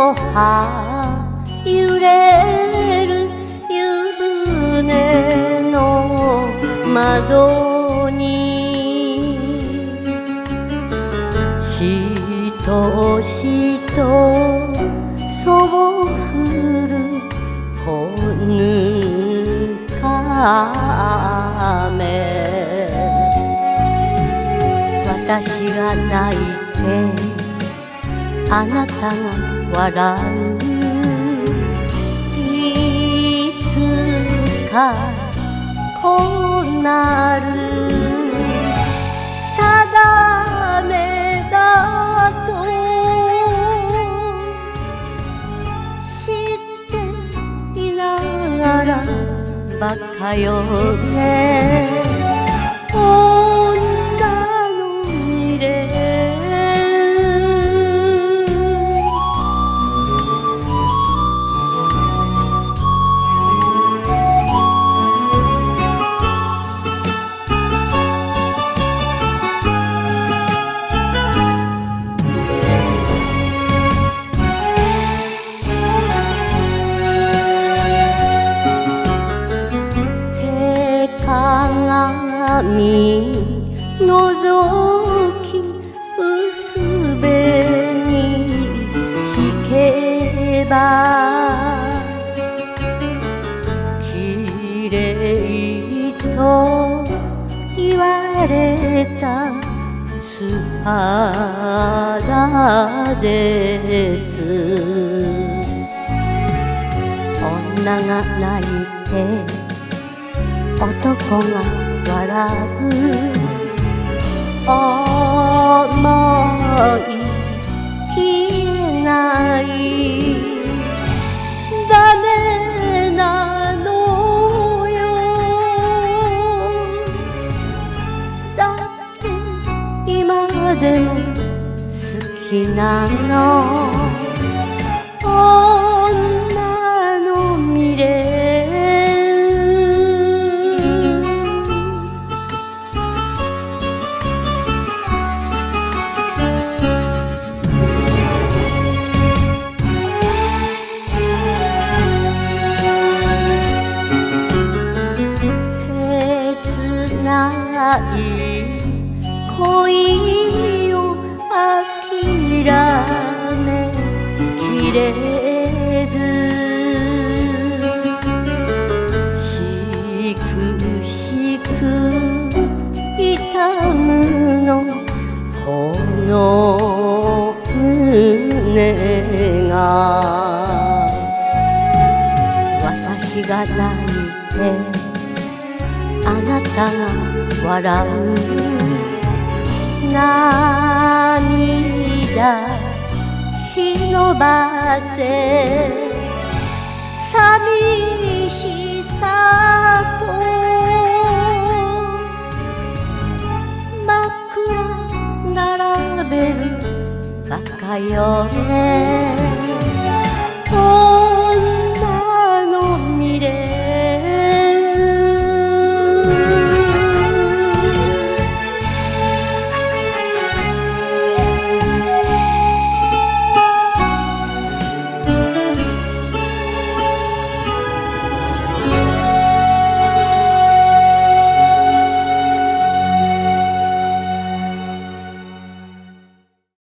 葉揺れる湯船の窓にしとしとそう降るほぬか雨私が泣いてあなたが笑ういつかこうなる定めだと知っていながらバカよね鏡のぞき薄紅引けばきれいと言われた素肌です女が泣いて男が笑う思い消えないダメなのよだって今でも好きなの女の未練恋を諦めきれずしくしく痛むのこの胸が私が泣いてあなたが笑う涙忍ばせ寂しさと枕並べるバカよね